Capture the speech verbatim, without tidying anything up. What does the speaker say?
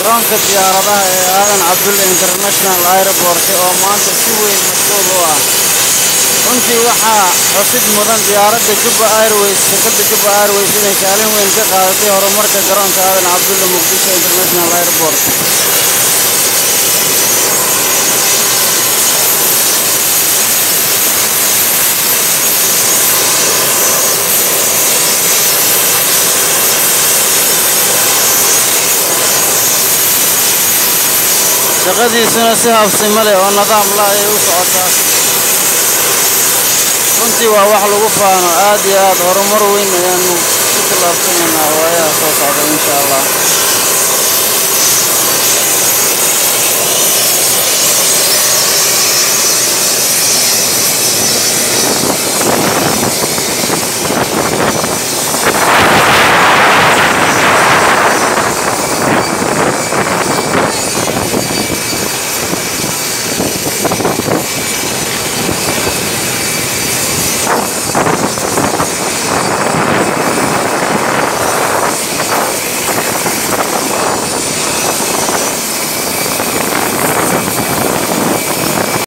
garoonka diyaaradaha ee aadan cabdulle international airport oo maanta si weyn mashquul u ah. runtii waxaa xusid mudan diyaaradda Juba Airways shirkadda Juba Airways inay kaalin weyn ka qaadatay horumarka garoonka aadan cabdulle muqdisho international airport. shaqadiisuna si habsimo leh oo nidaam la ay u socotaa. runtii waa wax lagu faano aad iyo aad horumar weyn ayaanu ku tallaabsanaynaa waayaha soo socda insha Allah.